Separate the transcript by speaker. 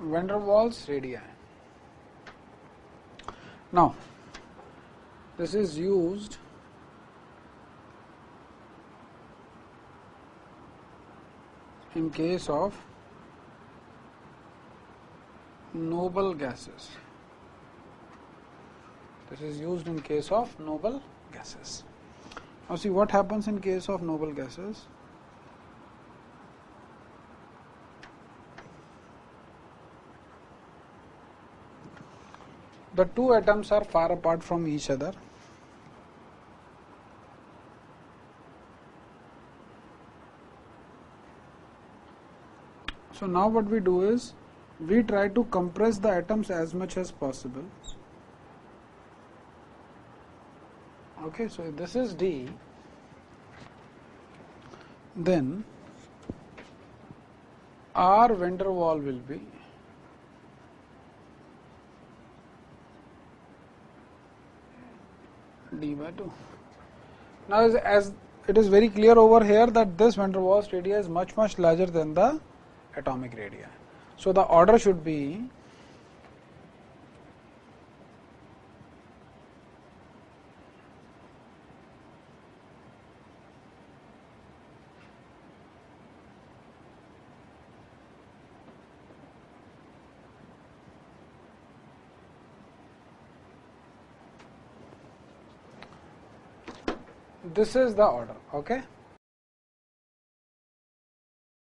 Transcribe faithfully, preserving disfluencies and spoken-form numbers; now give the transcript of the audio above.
Speaker 1: Vanderwaals Radii. Now, this is used in case of noble gases. This is used in case of noble gases. Now see what happens in case of noble gases. The two atoms are far apart from each other. So now what we do is we try to compress the atoms as much as possible. Okay, so if this is D, then R van der Waal will be D by two. Now as, as it is very clear over here that this Vanderwaals radii is much much larger than the atomic radii. So the order should be this is the order, okay.